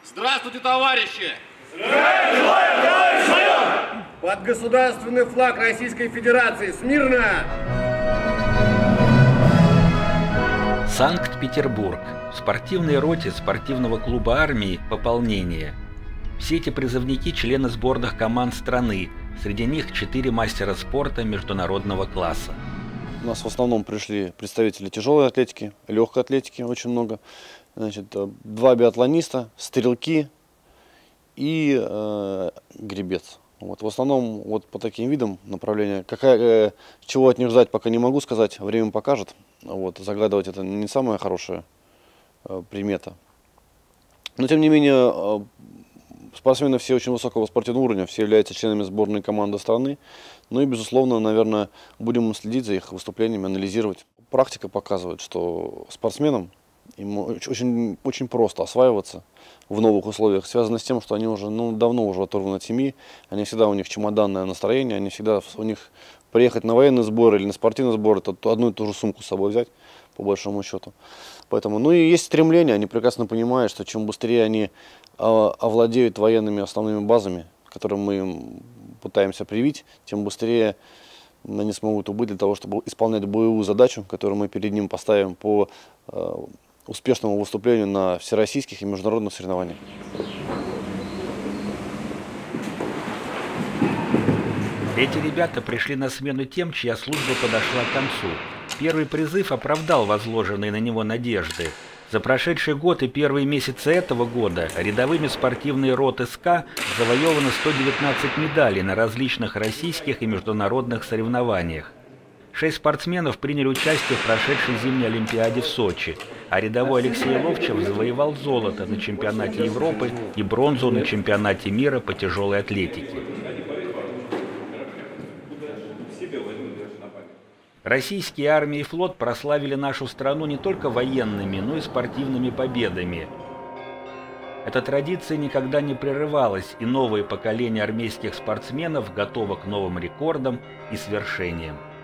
Здравствуйте, товарищи! Здравия желаю, товарищ майор! Под государственный флаг Российской Федерации! Смирно! Санкт-Петербург. В спортивной роте спортивного клуба армии «Пополнение». Все эти призывники – члены сборных команд страны. Среди них 4 мастера спорта международного класса. У нас в основном пришли представители тяжелой атлетики, легкой атлетики очень много. Значит, 2 биатлониста, стрелки и гребец. Вот, в основном вот по таким видам направления. Чего от них ждать, пока не могу сказать, время покажет. Вот, загадывать это не самая хорошая примета. Но тем не менее, спортсмены все очень высокого спортивного уровня, все являются членами сборной команды страны. Ну и, безусловно, наверное, будем следить за их выступлениями, анализировать. Практика показывает, что спортсменам им очень просто осваиваться в новых условиях, связано с тем, что они уже давно уже оторваны от семьи, у них чемоданное настроение, у них приехать на военный сбор или на спортивный сбор, это одну и ту же сумку с собой взять, по большому счету. Поэтому, ну и есть стремление, они прекрасно понимают, что чем быстрее они овладеют военными основными базами, которые мы им пытаемся привить, тем быстрее они смогут убыть для того, чтобы исполнять боевую задачу, которую мы перед ним поставим по успешному выступлению на всероссийских и международных соревнованиях. Эти ребята пришли на смену тем, чья служба подошла к концу. Первый призыв оправдал возложенные на него надежды. За прошедший год и первые месяцы этого года рядовыми спортивной роты СКА завоевано 119 медалей на различных российских и международных соревнованиях. 6 спортсменов приняли участие в прошедшей зимней Олимпиаде в Сочи, а рядовой Алексей Ловчев завоевал золото на чемпионате Европы и бронзу на чемпионате мира по тяжелой атлетике. Российские армия и флот прославили нашу страну не только военными, но и спортивными победами. Эта традиция никогда не прерывалась, и новые поколения армейских спортсменов готовы к новым рекордам и свершениям.